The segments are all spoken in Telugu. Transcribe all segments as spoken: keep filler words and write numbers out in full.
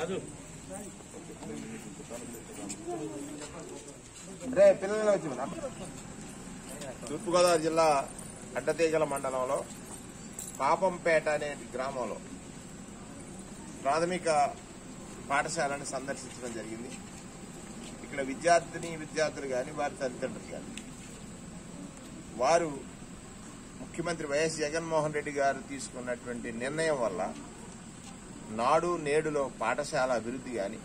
తూర్పుగోదావరి జిల్లా అడ్డతీగల మండలంలో పాపంపేట అనే గ్రామంలో ప్రాథమిక పాఠశాలను సందర్శించడం జరిగింది. ఇక్కడ విద్యార్థిని విద్యార్థులు కానీ వారి తల్లిదండ్రులు కానీ వారు ముఖ్యమంత్రి వైఎస్ జగన్మోహన్ రెడ్డి గారు తీసుకున్నటువంటి నిర్ణయం వల్ల నాడు నేడులో పాఠశాల అభివృద్ధి కానీ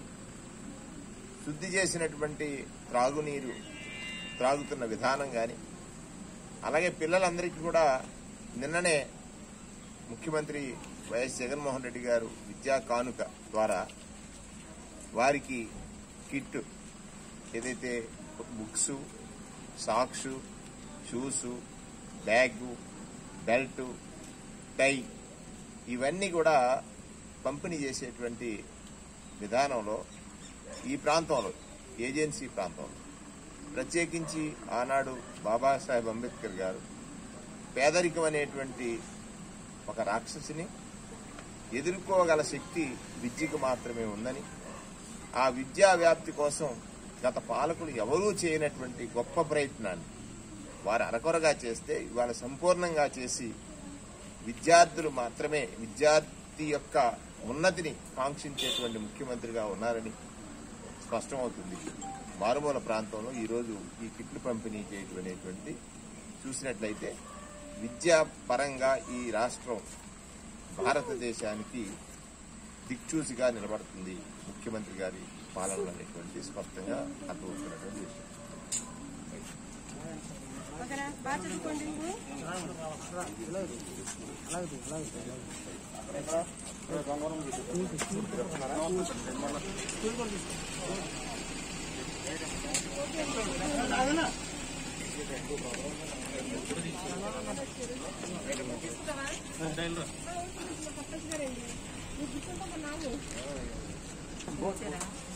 శుద్ధి చేసినటువంటి త్రాగునీరు త్రాగుతున్న విధానం కానీ అలాగే పిల్లలందరికీ కూడా నిన్ననే ముఖ్యమంత్రి వైఎస్ జగన్మోహన్ రెడ్డి గారు విద్యా కానుక ద్వారా వారికి కిట్ ఏదైతే books, socks, shoes, bag, belt, tie ఇవన్నీ కూడా పంపిణీ చేసేటువంటి విధానంలో ఈ ప్రాంతంలో ఏజెన్సీ ప్రాంతంలో ప్రత్యేకించి ఆనాడు బాబాసాహెబ్ అంబేద్కర్ గారు పేదరికం అనేటువంటి ఒక రాక్షసిని ఎదుర్కోగల శక్తి విద్యకు మాత్రమే ఉందని, ఆ విద్యా వ్యాప్తి కోసం గత పాలకులు ఎవరూ చేయనటువంటి గొప్ప ప్రయత్నాన్ని వారు అరకొరగా చేస్తే ఇవాళ సంపూర్ణంగా చేసి విద్యార్థులు మాత్రమే విద్యార్థి యొక్క ఉన్నతిని కాంక్షించేటువంటి ముఖ్యమంత్రిగా ఉన్నారని స్పష్టమవుతుంది. మారుమూల ప్రాంతంలో ఈరోజు ఈ కిట్లు పంపిణీ చేయడం అనేటువంటి చూసినట్లయితే విద్యా పరంగా ఈ రాష్ట్రం భారతదేశానికి దిక్చూసిగా నిలబడుతుంది ముఖ్యమంత్రి గారి పాలన అనేటువంటి స్పష్టంగా అర్థమవుతున్నటువంటి విషయం. Gracias.